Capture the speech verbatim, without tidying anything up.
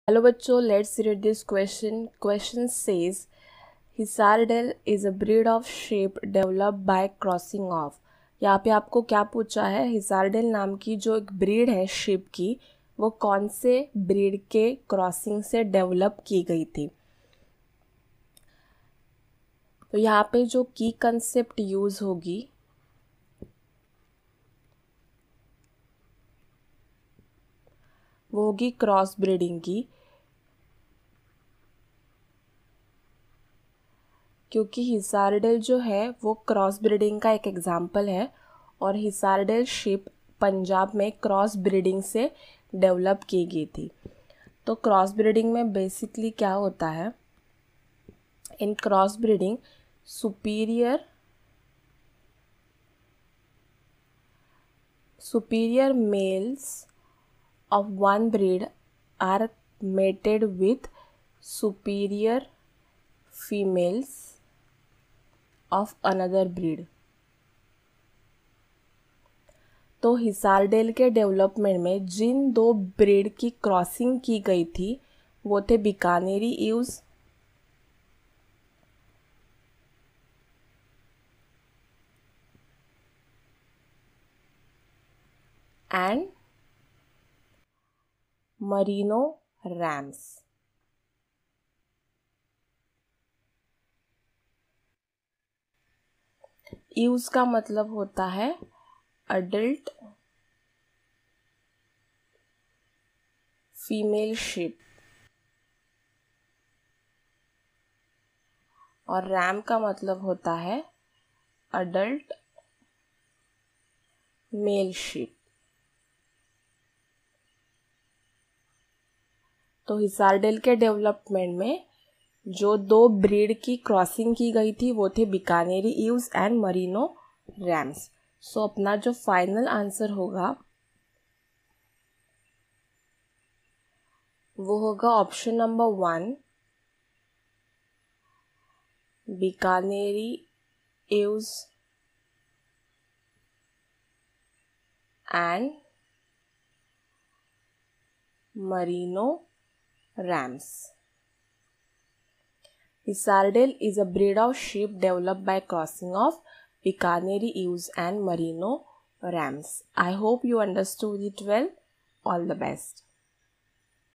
Hello बच्चों, let's read this question. Question says Hisardale is a breed of sheep developed by crossing off. यहाँ पे आपको क्या पूछा है, हिसारडेल नाम की जो एक ब्रीड है sheep की, वो कौन से ब्रीड के क्रॉसिंग से डेवलप की गई थी। तो यहाँ पे जो की कंसेप्ट यूज होगी वो होगी क्रॉस ब्रीडिंग की, क्योंकि हिसारडेल जो है वो क्रॉस ब्रीडिंग का एक एग्जाम्पल है और हिसारडेल शिप पंजाब में क्रॉस ब्रीडिंग से डेवलप की गई थी। तो क्रॉस ब्रीडिंग में बेसिकली क्या होता है, in cross breeding superior superior males of one breed are mated with superior females of another breed। तो हिसारडेल के डेवलपमेंट में जिन दो ब्रीड की क्रॉसिंग की गई थी वो थे Bikaneri ewes and merino rams. Ewes का मतलब होता है अडल्ट फीमेल शिप और रैम का मतलब होता है अडल्ट मेल शिप। तो हिसारडेल के डेवलपमेंट में जो दो ब्रीड की क्रॉसिंग की गई थी वो थे Bikaneri ewes and merino rams. So अपना जो फाइनल आंसर होगा वो होगा option number one, Bikaneri ewes and merino rams. Hisardale is a breed of sheep developed by crossing of Bikaneri ewes and Merino rams. I hope you understood it well. All the best.